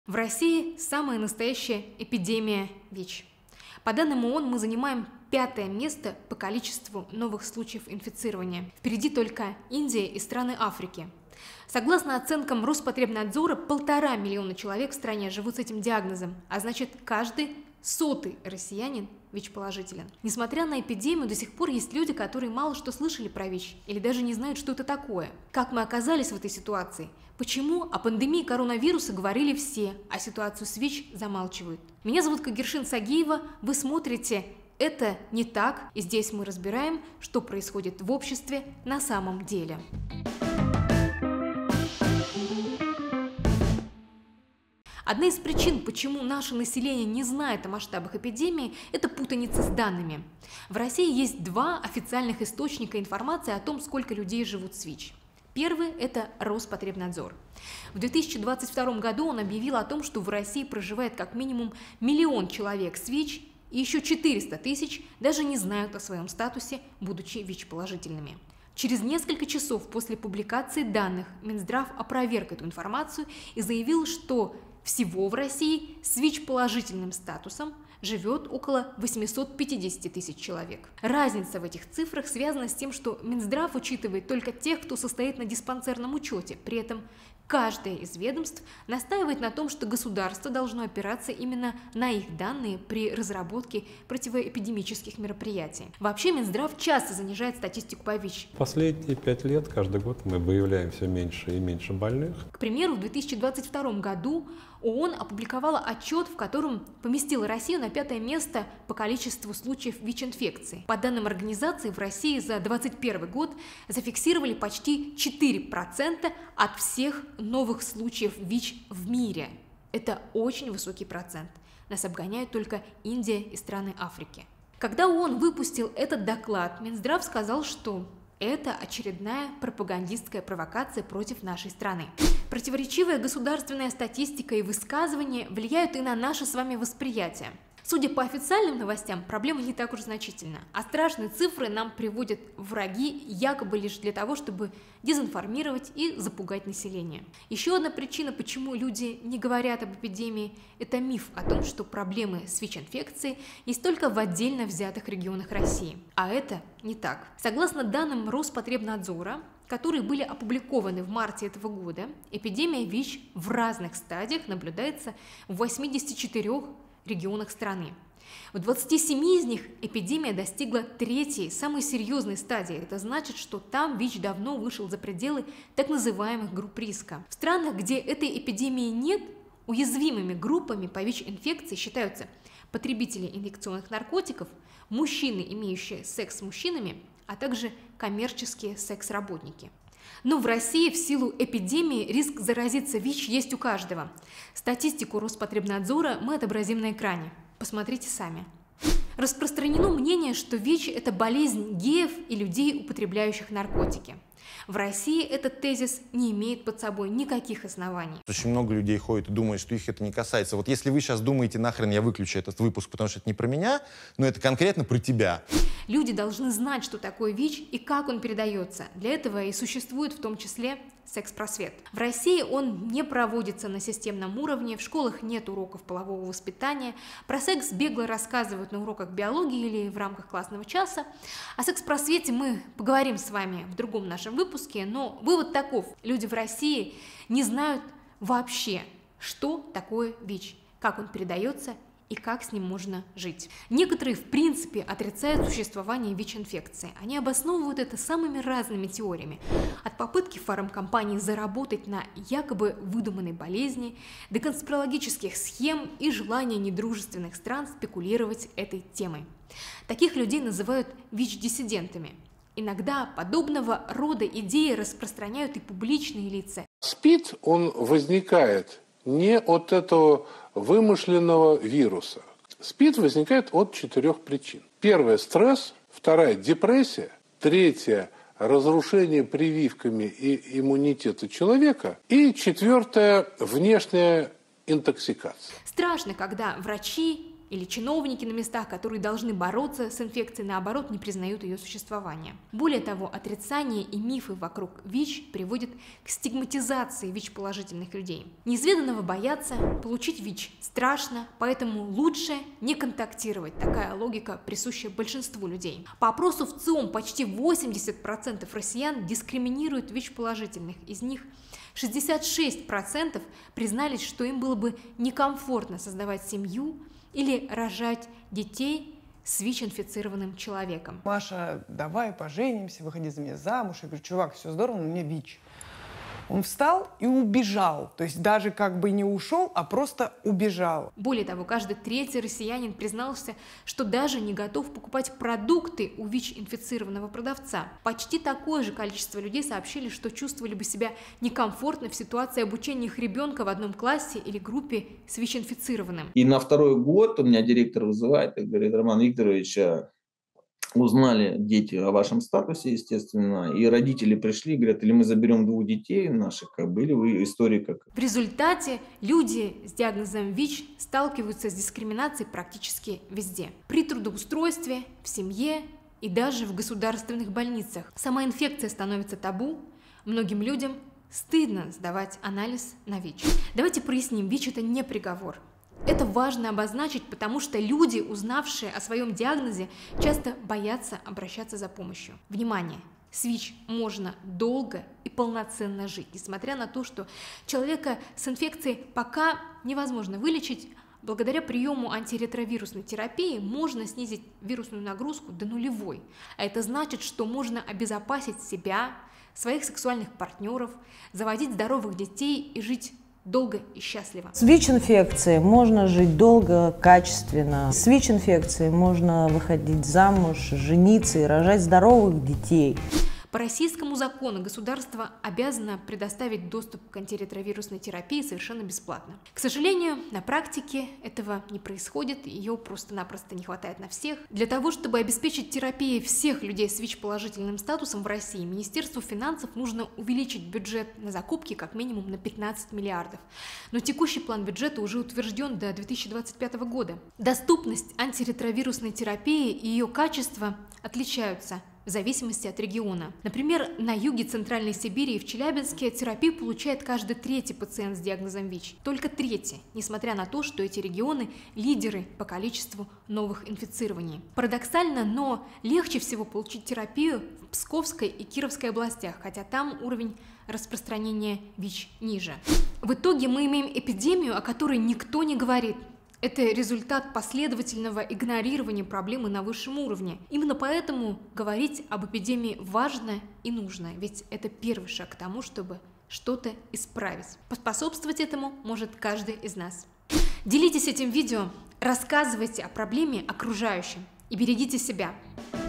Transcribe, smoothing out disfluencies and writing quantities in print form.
В России самая настоящая эпидемия ВИЧ. По данным ООН, мы занимаем 5-е место по количеству новых случаев инфицирования. Впереди только Индия и страны Африки. Согласно оценкам Роспотребнадзора, 1,5 миллиона человек в стране живут с этим диагнозом, а значит, каждый 100-й россиянин ВИЧ-положителен. Несмотря на эпидемию, до сих пор есть люди, которые мало что слышали про ВИЧ или даже не знают, что это такое. Как мы оказались в этой ситуации? Почему о пандемии коронавируса говорили все, а ситуацию с ВИЧ замалчивают? Меня зовут Кагершин Сагиева, вы смотрите «Это не так», и здесь мы разбираем, что происходит в обществе на самом деле. Одна из причин, почему наше население не знает о масштабах эпидемии, это путаница с данными. В России есть 2 официальных источника информации о том, сколько людей живут с ВИЧ. Первый – это Роспотребнадзор. В 2022 году он объявил о том, что в России проживает как минимум 1 миллион человек с ВИЧ, и еще 400 тысяч даже не знают о своем статусе, будучи ВИЧ-положительными. Через несколько часов после публикации данных Минздрав опроверг эту информацию и заявил, что всего в России с ВИЧ-положительным статусом живет около 850 тысяч человек. Разница в этих цифрах связана с тем, что Минздрав учитывает только тех, кто состоит на диспансерном учете. При этом каждое из ведомств настаивает на том, что государство должно опираться именно на их данные при разработке противоэпидемических мероприятий. Вообще Минздрав часто занижает статистику по ВИЧ. Последние 5 лет каждый год мы выявляем все меньше и меньше больных. К примеру, в 2022 году ООН опубликовала отчет, в котором поместила Россию на 5-е место по количеству случаев ВИЧ-инфекции. По данным организации, в России за 2021 год зафиксировали почти 4% от всех новых случаев ВИЧ в мире. Это очень высокий процент. Нас обгоняют только Индия и страны Африки. Когда ООН выпустил этот доклад, Минздрав сказал, что это очередная пропагандистская провокация против нашей страны. Противоречивая государственная статистика и высказывания влияют и на наше с вами восприятие. Судя по официальным новостям, проблема не так уж значительна, а страшные цифры нам приводят враги якобы лишь для того, чтобы дезинформировать и запугать население. Еще одна причина, почему люди не говорят об эпидемии, это миф о том, что проблемы с ВИЧ-инфекцией есть только в отдельно взятых регионах России. А это не так. Согласно данным Роспотребнадзора, которые были опубликованы в марте этого года, эпидемия ВИЧ в разных стадиях наблюдается в 84 регионах страны. В 27 из них эпидемия достигла 3-й, самой серьезной стадии. Это значит, что там ВИЧ давно вышел за пределы так называемых групп риска. В странах, где этой эпидемии нет, уязвимыми группами по ВИЧ-инфекции считаются потребители инъекционных наркотиков, мужчины, имеющие секс с мужчинами, а также коммерческие секс-работники. Но в России в силу эпидемии риск заразиться ВИЧ есть у каждого. Статистику Роспотребнадзора мы отобразим на экране. Посмотрите сами. Распространено мнение, что ВИЧ – это болезнь геев и людей, употребляющих наркотики. В России этот тезис не имеет под собой никаких оснований. Очень много людей ходит и думают, что их это не касается. Вот если вы сейчас думаете, нахрен я выключу этот выпуск, потому что это не про меня, но это конкретно про тебя. Люди должны знать, что такое ВИЧ и как он передается. Для этого и существует в том числе секс-просвет. В России он не проводится на системном уровне, в школах нет уроков полового воспитания, про секс бегло рассказывают на уроках биологии или в рамках классного часа. О секс-просвете мы поговорим с вами в другом нашем выпуске, но вывод таков: люди в России не знают вообще, что такое ВИЧ, как он передается и как с ним можно жить. Некоторые, в принципе, отрицают существование ВИЧ-инфекции. Они обосновывают это самыми разными теориями. От попытки фармкомпаний заработать на якобы выдуманной болезни, до конспирологических схем и желания недружественных стран спекулировать этой темой. Таких людей называют ВИЧ-диссидентами. Иногда подобного рода идеи распространяют и публичные лица. СПИД, он возникает не от этого вымышленного вируса. СПИД возникает от 4 причин. Первая – стресс, вторая – депрессия, третья – разрушение прививками и иммунитета человека, и 4 – внешняя интоксикация. Страшно, когда врачи или чиновники на местах, которые должны бороться с инфекцией, наоборот, не признают ее существование. Более того, отрицание и мифы вокруг ВИЧ приводят к стигматизации ВИЧ-положительных людей. Неизведанного боятся, получить ВИЧ страшно, поэтому лучше не контактировать. Такая логика присуща большинству людей. По опросу в ЦИОМ почти 80% россиян дискриминируют ВИЧ-положительных. Из них 66% признались, что им было бы некомфортно создавать семью или рожать детей с ВИЧ-инфицированным человеком. Маша, давай поженимся, выходи за меня замуж. Я говорю, чувак, все здорово, но у меня ВИЧ. Он встал и убежал. То есть даже как бы не ушел, а просто убежал. Более того, каждый третий россиянин признался, что даже не готов покупать продукты у ВИЧ-инфицированного продавца. Почти такое же количество людей сообщили, что чувствовали бы себя некомфортно в ситуации обучения их ребенка в одном классе или группе с ВИЧ-инфицированным. И на второй год у меня директор вызывает и говорит: Роман Викторович, узнали дети о вашем статусе, естественно, и родители пришли, говорят, или мы заберем 2 детей наших, или вы истории как... В результате люди с диагнозом ВИЧ сталкиваются с дискриминацией практически везде. При трудоустройстве, в семье и даже в государственных больницах. Сама инфекция становится табу, многим людям стыдно сдавать анализ на ВИЧ. Давайте проясним, ВИЧ – это не приговор. Это важно обозначить, потому что люди, узнавшие о своем диагнозе, часто боятся обращаться за помощью. Внимание! С ВИЧ можно долго и полноценно жить, несмотря на то, что человека с инфекцией пока невозможно вылечить. Благодаря приему антиретровирусной терапии можно снизить вирусную нагрузку до нулевой. А это значит, что можно обезопасить себя, своих сексуальных партнеров, заводить здоровых детей и жить долго и счастливо. С ВИЧ-инфекцией можно жить долго, качественно. С ВИЧ-инфекцией можно выходить замуж, жениться и рожать здоровых детей. По российскому закону государство обязано предоставить доступ к антиретровирусной терапии совершенно бесплатно. К сожалению, на практике этого не происходит, ее просто-напросто не хватает на всех. Для того, чтобы обеспечить терапией всех людей с ВИЧ-положительным статусом в России, Министерству финансов нужно увеличить бюджет на закупки как минимум на 15 миллиардов. Но текущий план бюджета уже утвержден до 2025 года. Доступность антиретровирусной терапии и ее качество отличаются в зависимости от региона. Например, на юге Центральной Сибири и в Челябинске терапию получает каждый 3-й пациент с диагнозом ВИЧ. Только 3-й, несмотря на то, что эти регионы – лидеры по количеству новых инфицирований. Парадоксально, но легче всего получить терапию в Псковской и Кировской областях, хотя там уровень распространения ВИЧ ниже. В итоге мы имеем эпидемию, о которой никто не говорит. Это результат последовательного игнорирования проблемы на высшем уровне. Именно поэтому говорить об эпидемии важно и нужно, ведь это первый шаг к тому, чтобы что-то исправить. Поспособствовать этому может каждый из нас. Делитесь этим видео, рассказывайте о проблеме окружающим и берегите себя.